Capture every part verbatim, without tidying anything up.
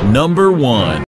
Number one.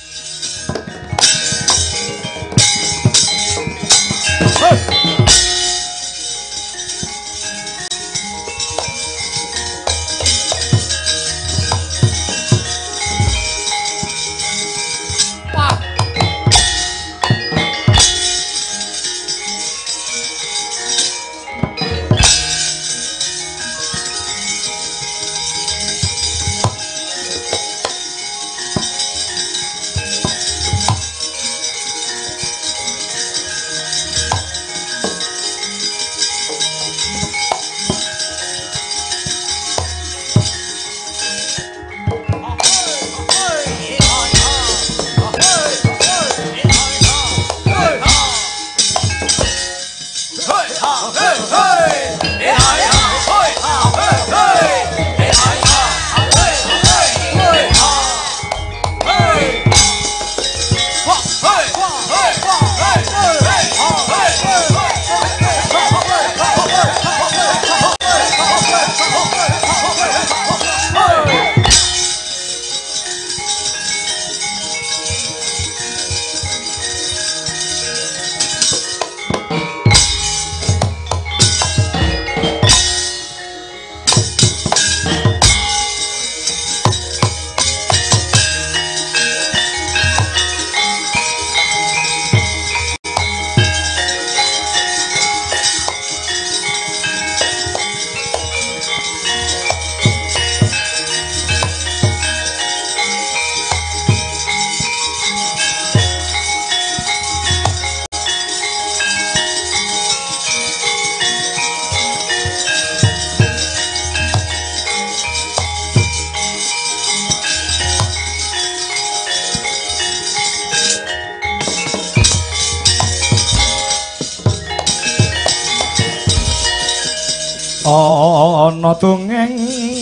ana tunging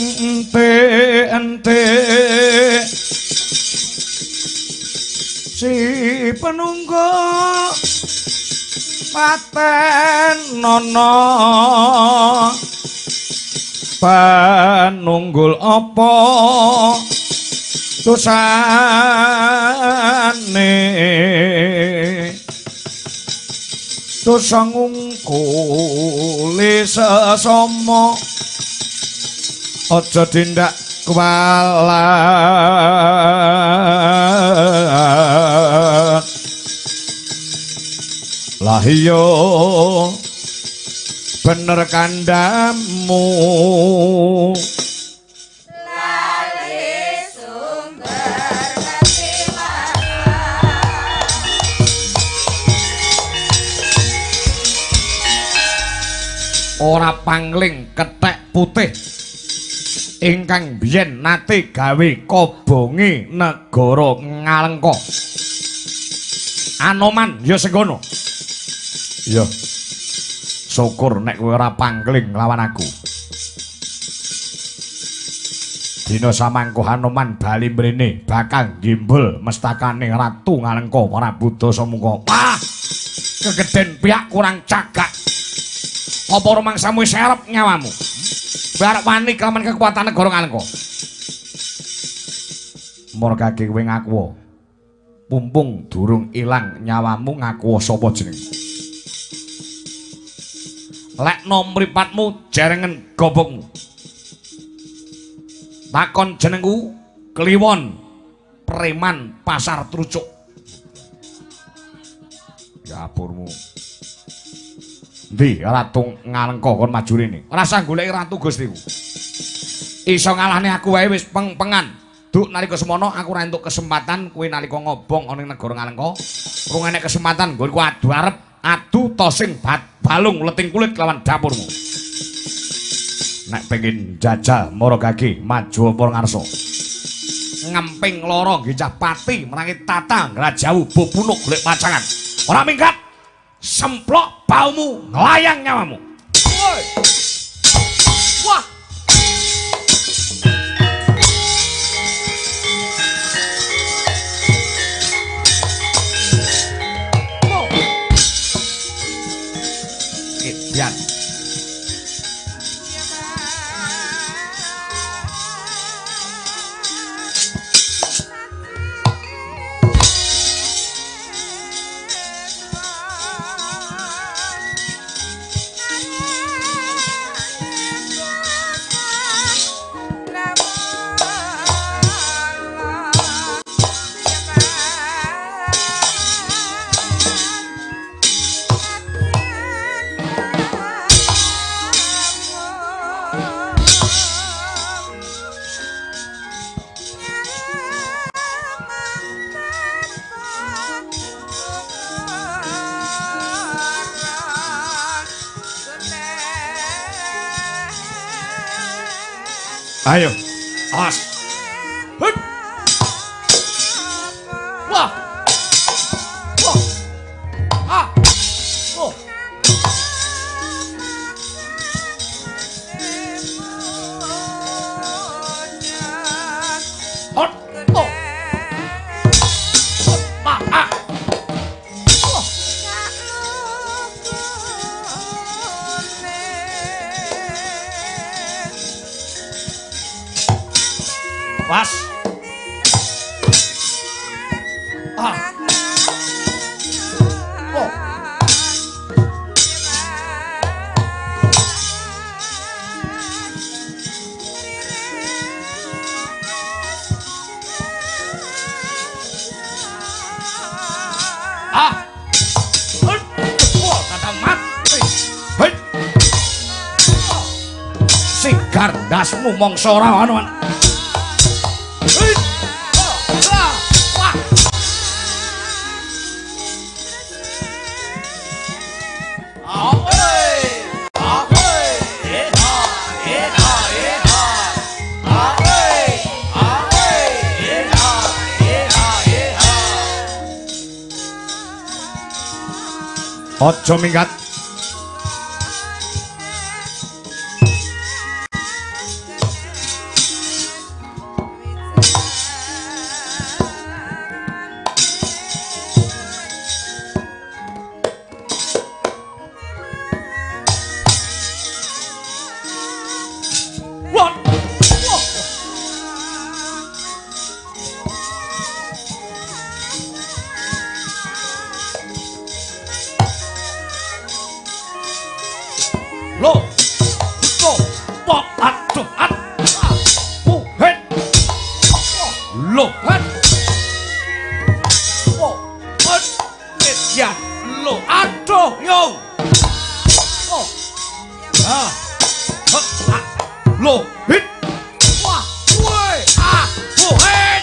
ente-ente si penunggu paten nono panunggul apa dosane dosa ngungkuli sesama aja tindak kualat lah iya bener kandhamu ora pangling kethek putih ingkang biyen nate gawe kobonge negara Ngalengka. Anoman ya sengkono. Ya. Syukur nek kowe ora pangling lawan aku. Dina samangko Anoman bali mrene bakal gimbul mestakane Ratu Ngalengka Prabu Dasamuka. Wah! Kegeden pihak kurang cagak. Apa rumangsamu serep nyawamu? Barep wani kelawan kekuatan negara Ngalengka. Murkake kowe ngaku. Pumpung durung ilang nyawamu ngaku sapa jeneng? Lekno mripatmu jarengen gobokmu. Takon jenengku Kliwon Preman Pasar Trucuk. Ya apurmu. Ndi Ratu Ngalengka kon maju rene. Ora usah goleki ratu Gustiku. Iso ngalahne aku wae wis peng-pengan. Duk nalika semono aku ora entuk kesempatan kowe nalika ngobong ana ning negara Ngalengka. Rung enek kesempatan nggonku adu arep adu tosing bat balung leting kulit lawan dapurmu. Nek pengin jajal Maragage maju apa ngarsa. Ngemping loro gicah pati merangi tata ngrajawu bopunuk golek pacangan. Ora minggat. Semplok baumu nglayang nyawamu. Woi. Wah. Oh. Kedian. Ayo. Awas. Hut. Wah. Wah. Ah. Oh. Hot. Oh. Ah. Ah. Oh. Was. Ah. Oh. Ah. Hut. Wah, kata mati. Hei. Oh. Si gardasmu mongso ora ono. Ojo minggat. What? Lo, lo, lo, aduh, aduh, het, lo, het, lo, het, ya, lo, aduh, yo, oh, ah, ah, lo, het, wah, woi, ah, lo, het.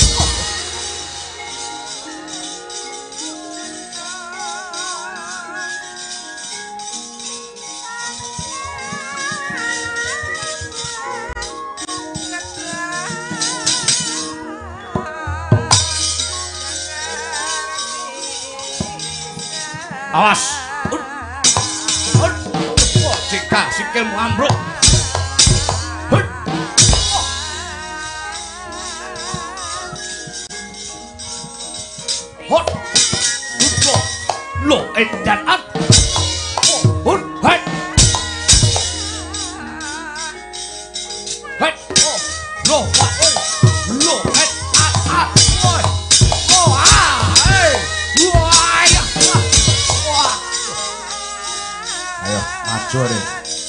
Awas. Hut. Wah, jika sikilmu ambruk. Hut. Hut. Hut. Lo, edan at. Hut. Hei. Hei. Lo, wah, oi. Lo, hei. At, at. Oi. Oh, ah. Hei. Wah, ya. Ayo, maju deh.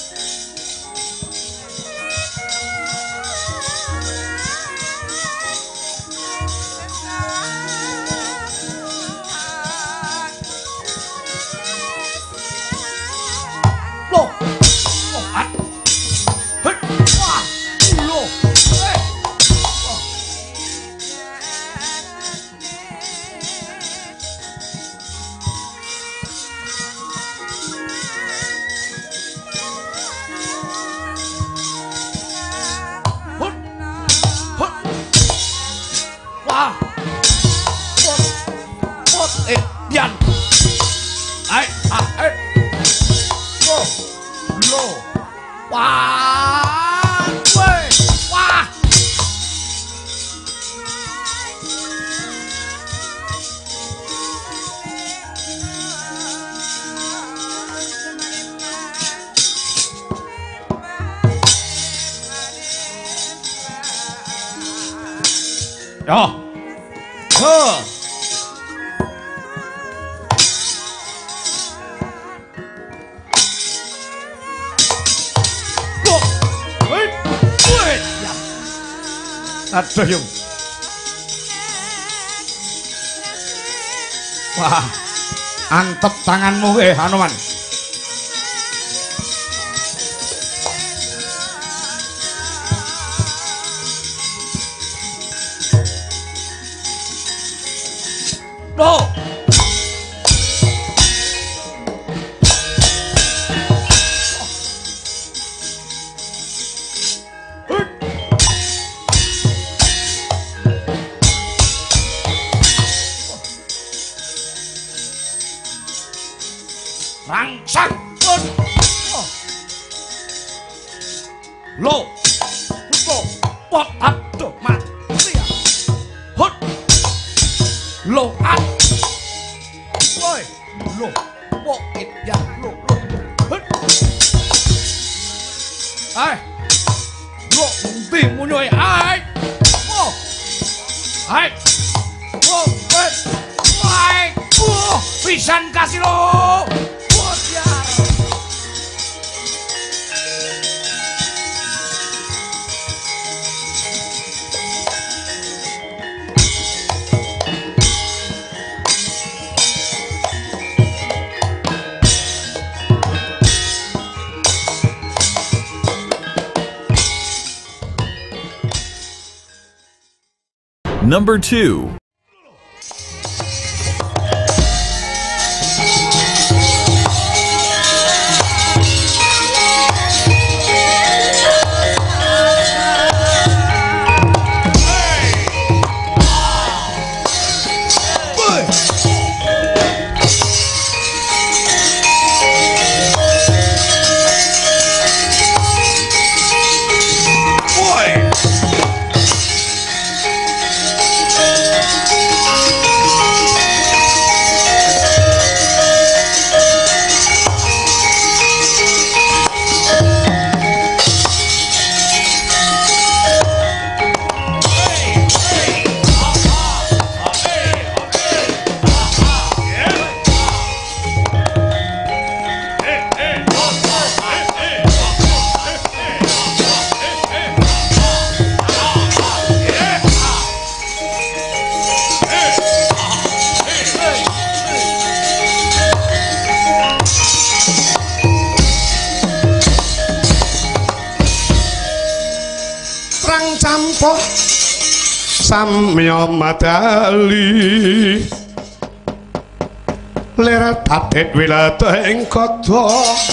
Loh, loh, at, hei, wah, loh, hei, wah. Hut, hut, wah, hut, hut, eh, dian, ay, ah, eh, lo, lo, wah, weh, wah. Yo, huh. Loh, wait, wait, ya. Aduh, yung. Wah, antep tanganmu, eh, Hanuman. Loh. rangsang lo lo what aduh mati ya hut lo at woi lo wo it ya lo lo hut ai lo ndi munyoy ai wo ai wo wet ai wo pisan kasih lo wo ya Number two. Samya madali lera tatet wilata ing kota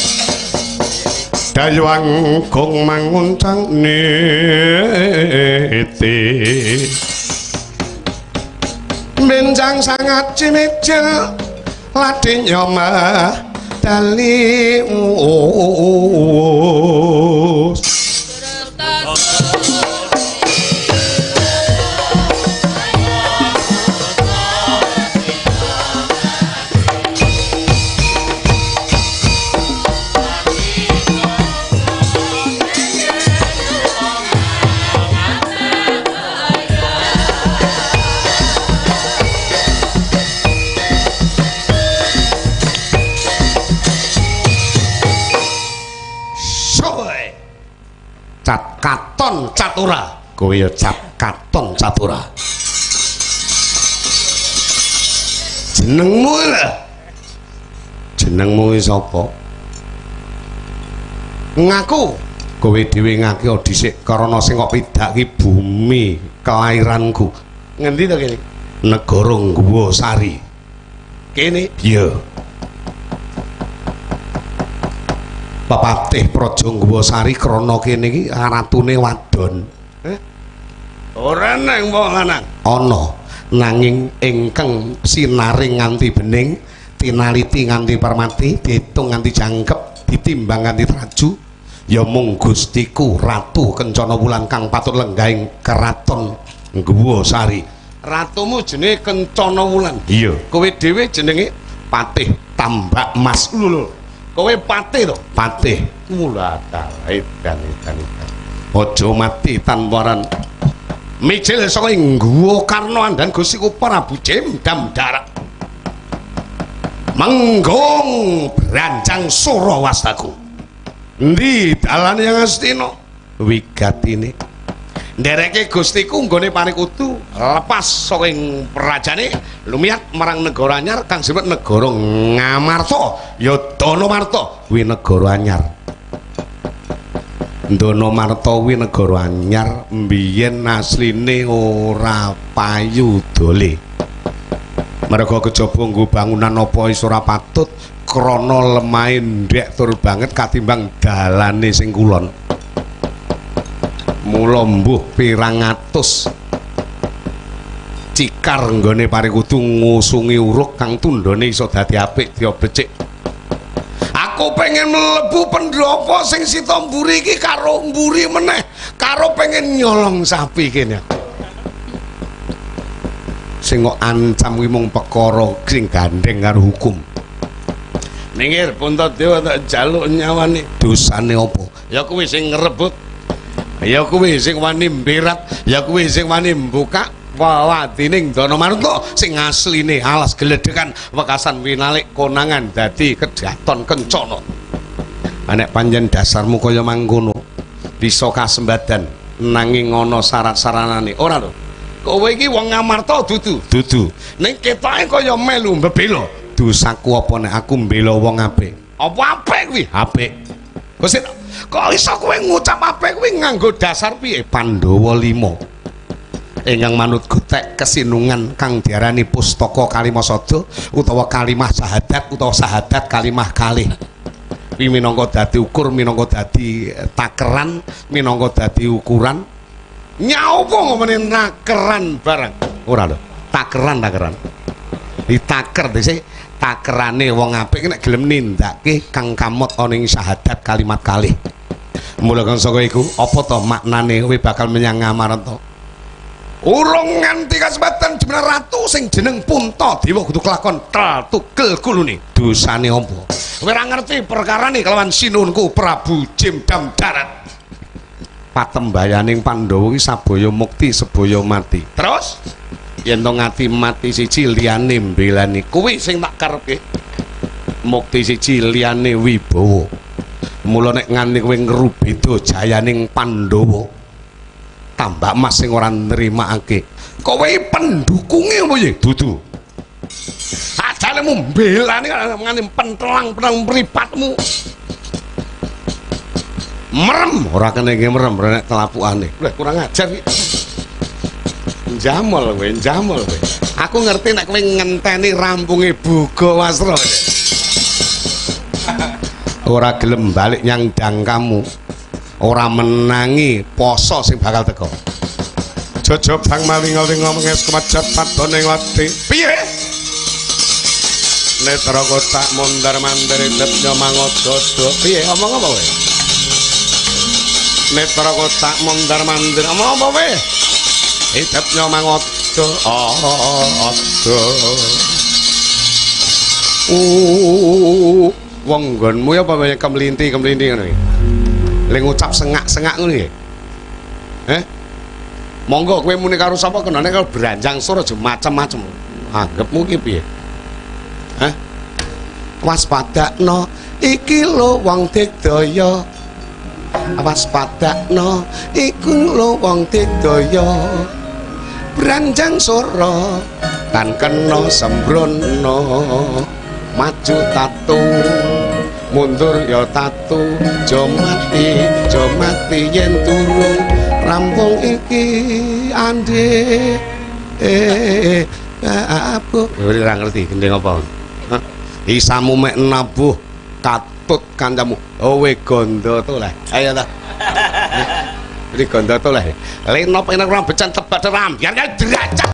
dayuang kong manguncang niti benjang sangat cimicil ladinya madali us Katon Catura kowe ya cap Katon Catura jenengmu lho jenengmu sapa ngaku kowe dhewe ngaku dhisik karana sing kok pidhaki bumi kelairanku ngendi to kene negara Guwa Sari kene iya Papatih Praja Guwa Sari krana kene iki ratune wadon. Eh? Ora nang wong lanang. Ana nanging ingkang sinaring nganti bening, tinaliti nganti permati, diitung nganti jangkep, ditimbang nganti traju, ya mung Gustiku Ratu Kencana Wulan kang patut lenggahing keraton Guwa Sari. Ratumu jenenge Kencana Wulan. Iya. Kowe dhewe jenenge Patih Tambak Mas. Lho. Kowe patih to? Patih. Mula dalai dan dan. Aja mati tanparan. Mijil saka ing Guwa Karna dan Gustiku Prabu Jemdam Darak. Menggong branjang Surawastaku. Endi dalane yang Astina? Wigatine. Ndereke Gustiku nggone Parikudu lepas saking prajane lumiat marang negara anyar kang disebut negara Ngamarta ya Danamarta kuwi negara anyar. Danamarta kuwi negara anyar mbiyen asline ora payu dole. Merga kejaba nggo bangunan apa iso ora patut krana lemahe ndek tur banget katimbang dalane sing kulon. Mula mbuh pirang atus cikar nggone Parikudu ngusungi uruk kang tundhone iso dadi apik dia becik. Aku pengen mlebu pendopo sing sita mburi iki karo mburi meneh, karo pengen nyolong sapi kene. Sing kok ancam kuwi mung perkara sing gandeng karo hukum. Minggir Puntadewa tak jaluk nyawane. Dosane apa? Ya kuwi sing ngrebut. Ya kuwi sing wani mberat, ya kuwi sing wani mbukak wawadining Dana Maruta sing asline alas gledhekan wekasan winalik konangan dadi kedaton kencana. Nek panjen dasarmu kaya mangkono bisa kasembadan nanging ana syarat-syaranane. Ora lho. Kowe iki wong ngamarta dudu. Dudu. Ning ketoke kaya melu mbebela. Dosaku apa nek aku mbela wong apik? Apa apik kuwi? Apik. Gusti, kok iso kowe ngucap apik kuwi nganggo dasar piye? Pandhawa lima. Ingkang manut gotek kesinungan kang diarani pustaka kalimasada utawa kalimah syahadat utawa syahadat kalimah kalih. Kuwi minangka dadi ukur, minangka dadi takeran, minangka dadi ukuran. Nyapa ngomene nakeran barang? Ora lho, takeran takeran. Ditaker dhisik takerane wong apik nek gelem nindakake kang kamot ana ing syahadat kalimat kalih. Mula kang saka iku apa to maknane kowe bakal menyang Ngamarta? Urung nganti kasebatan jeneng ratu sing jeneng Puntadewa kudu kelakon tel tugel kulune. Dosane apa? Kowe ora ngerti perkarane kelawan sinunku Prabu Jemdam Darat. Patembayaning Pandhawa iki sabaya mukti sebaya mati. Terus yen to ngati mati siji liyane mbelani kuwi sing tak karepke. Mukti siji liyane wibawa. Mula nek nganti kowe ngrubeda jayaning Pandhawa, tambah mas sing ora nrimakake. Kowe pendukunge apa ya? Dudu. Ajalemu mbelani nganti pentelang-penang mripatmu. Merem ora kene iki merem nek telapukane. Lha kurang ajar iki. Njamol kowe, njamol kowe. Aku ngerti nek kowe ngenteni rampunge Buga Wasra. Ora gelem balik nyang dangkamu. Ora menangi poso sing bakal teko. Jojo bang mawinga-winga menges kemajat padone ngati. Piye? Netra kotak mondar-mandir depnya mangododo. Piye omong apa kowe? Netra kotak mondar-mandir omong apa kowe? Hidupnya mangodo. Oh, odo. Uh, wong nggonmu ya apa banyak kemlinti-kemlinti ngono iki? Le ngucap sengak-sengak ngono iki. Eh? Monggo kowe muni karo sapa kenane karo Branjang Sur aja macem-macem. Anggepmu ki piye? Hah? Waspadakno iki lho wong digdaya. Waspadakno iku lho wong digdaya. Branjang Sura kan kena sembrono. Maju tatu mundur ya tatu, jo mati jo mati yen turung rampung iki ande eh apa ora ngerti gendeng apa. Hah? Isamu mek nabuh katut kancamu. Owe gondo to lah. Ayo ta. Iki gondo to lah. Lenop enak ora becan tebat ram. Biar kaya derajat.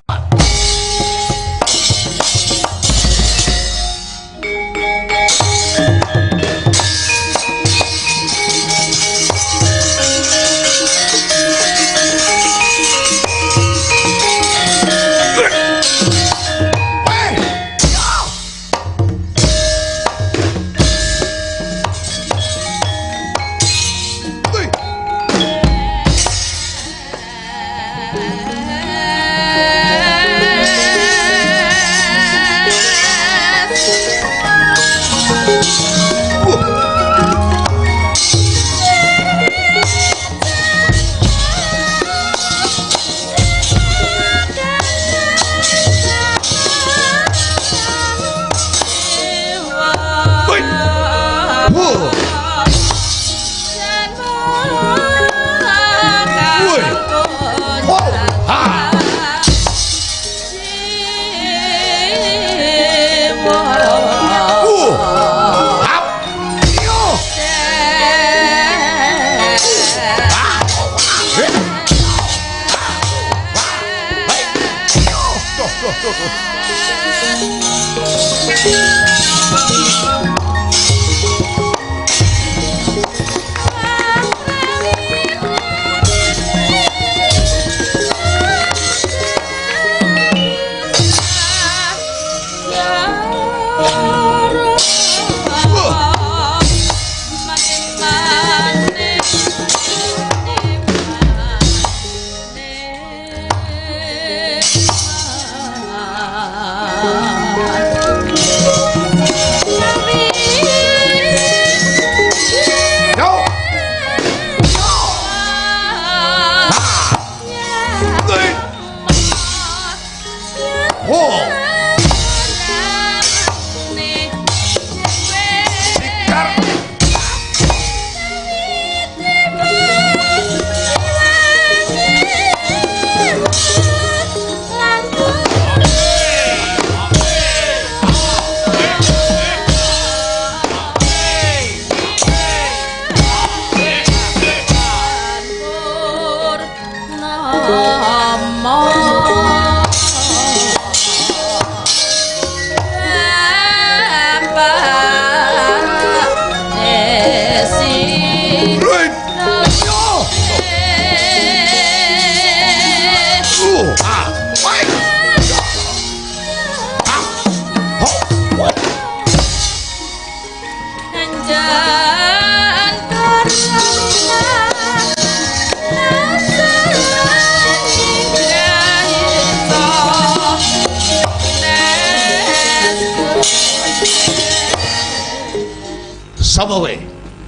Sapa kowe?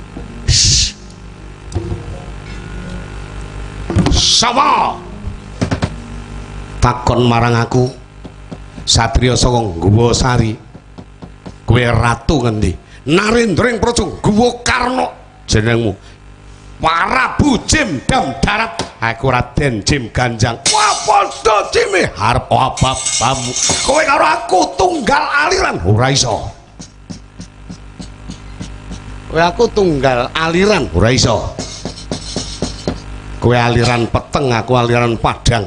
Sapa? Takon marang aku. Satriya saka Guwa Sari. Kowe ratu ngendi? Narendra Praja Guwa Karna jenengmu. Prabu Jim Dam Darat. Aku Raden Jim Ganjang. Wah padha cime harep apa-apamu. Kowe karo aku tunggal aliran ora iso. Kowe aku tunggal aliran ora iso. Kowe aliran peteng, aku aliran padang.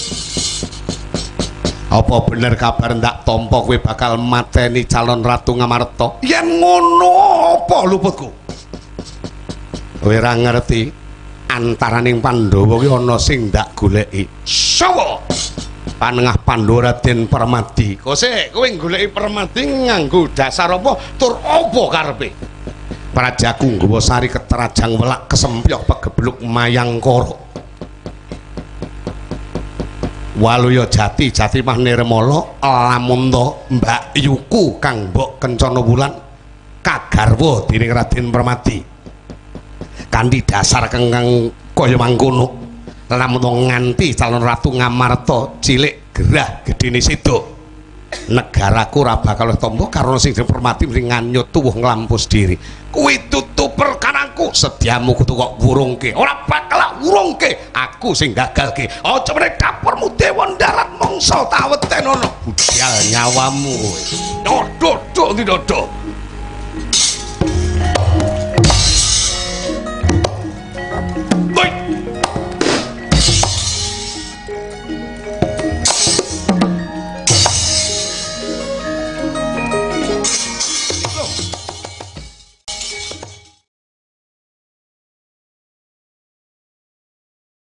Apa bener kabar ndak tampa kowe bakal mateni calon Ratu Ngamarta? Yen ngono apa luputku? Kowe ora ngerti antaraning Pandhawa kuwi ana sing ndak goleki. Sapa? Panengah Pandhawa Raden Permadi. Kose kowe goleki Permadi nganggo dasar apa tur apa karepe? Prajaku Guwa Sari keterajang welak kesempyok pegebluk Mayangkara. Waluya Jati Jati mah nirmala lamun to Mbak Yuku kang mbok kencana wulan kagarwa dening Raden Permadi. Kanthi dasar kang kaya mangkono lamun to nganti calon Ratu Ngamarta cilik gerah gedene sedok. Negaraku ora bakal tampa karena sing Permati sing nganyut tuwuh nglampus diri. Kuwi tutu perkaraku, sediamu kudu kok wurungke. Ora bakal wurungke, aku sing gagalke. Aja meneh dapurmu dewa darat mangsa taweten ana budal nyawamu kowe. Dodo dodo dodo.